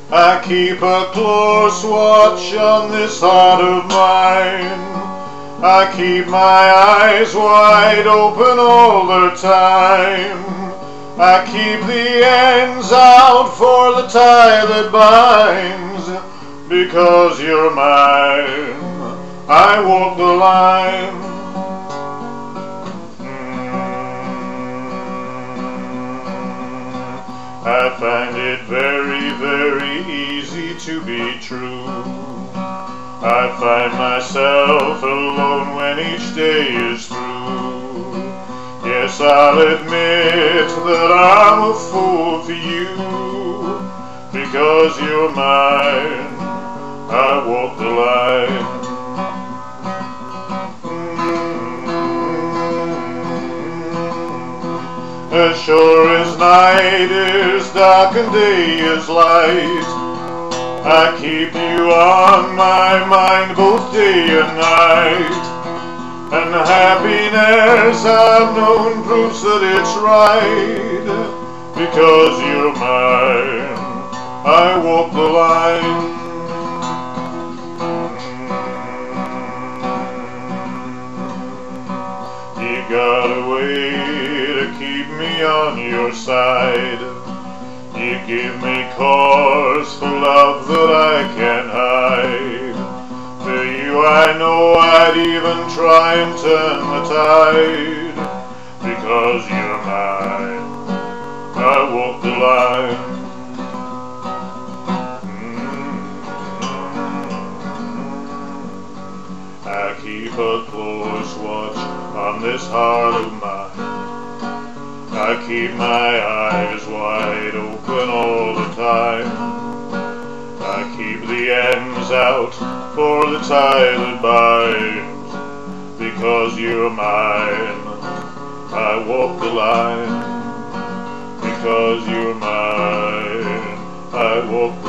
I keep a close watch on this heart of mine. I keep my eyes wide open all the time. I keep the ends out for the tie that binds. Because you're mine, I walk the line. I find it very, very easy to be true. I find myself alone when each day is through. Yes, I'll admit that I'm a fool for you. Because you're mine, I walk the line. As sure as night is dark and day is light, I keep you on my mind both day and night. And happiness I've known proves that it's right. Because you're mine, I walk the line. You got a way to keep me on your side. You give me cause for love that I can't hide. For you I know I'd even try and turn the tide. Because you're mine, I walk the line. I keep a close watch on this heart of mine. I keep my eyes wide open all the time. I keep the ends out for the tie that binds. Because you're mine, I walk the line. Because you're mine, I walk